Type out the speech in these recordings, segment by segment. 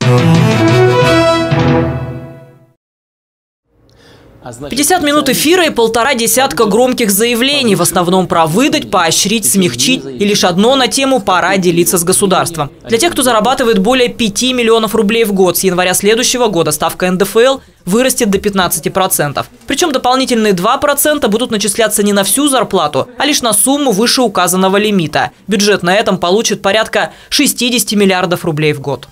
«50 минут эфира» и 1,5 десятка громких заявлений, в основном про выдать, поощрить, смягчить, и лишь одно на тему «пора делиться с государством». Для тех, кто зарабатывает более 5 миллионов рублей в год, с января следующего года ставка НДФЛ вырастет до 15%. Причем дополнительные 2% будут начисляться не на всю зарплату, а лишь на сумму выше указанного лимита. Бюджет на этом получит порядка 60 миллиардов рублей в год.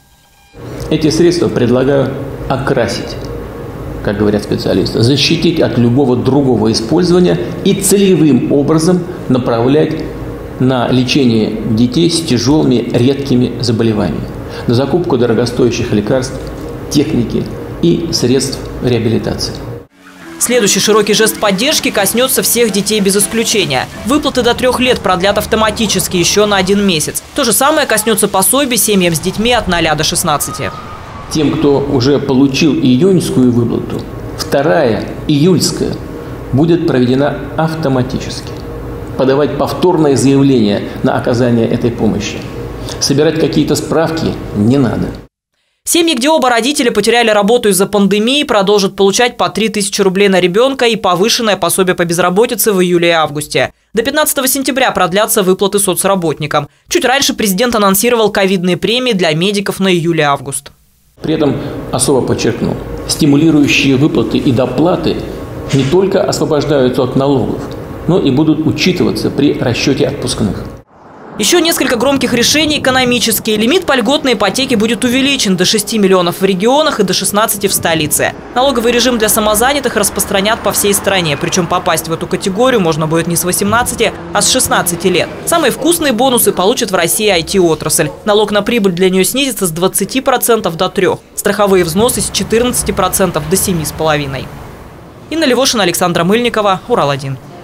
Эти средства предлагаю окрасить, как говорят специалисты, защитить от любого другого использования и целевым образом направлять на лечение детей с тяжелыми редкими заболеваниями, на закупку дорогостоящих лекарств, техники и средств реабилитации. Следующий широкий жест поддержки коснется всех детей без исключения. Выплаты до 3 лет продлят автоматически еще на 1 месяц. То же самое коснется пособий семьям с детьми от 0 до 16. Тем, кто уже получил июньскую выплату, вторая, июльская, будет проведена автоматически. Подавать повторное заявление на оказание этой помощи. Собирать какие-то справки не надо. Семьи, где оба родителя потеряли работу из-за пандемии, продолжат получать по 3000 рублей на ребенка и повышенное пособие по безработице в июле и августе. До 15 сентября продлятся выплаты соцработникам. Чуть раньше президент анонсировал ковидные премии для медиков на июль и август. При этом особо подчеркну, стимулирующие выплаты и доплаты не только освобождаются от налогов, но и будут учитываться при расчете отпускных. Еще несколько громких решений экономические. Лимит по льготной ипотеке будет увеличен до 6 миллионов в регионах и до 16 в столице. Налоговый режим для самозанятых распространят по всей стране. Причем попасть в эту категорию можно будет не с 18, а с 16 лет. Самые вкусные бонусы получит в России IT-отрасль. Налог на прибыль для нее снизится с 20% до 3%. Страховые взносы с 14% до 7,5%. Инна Левошина, Александра Мыльникова, Урал-1.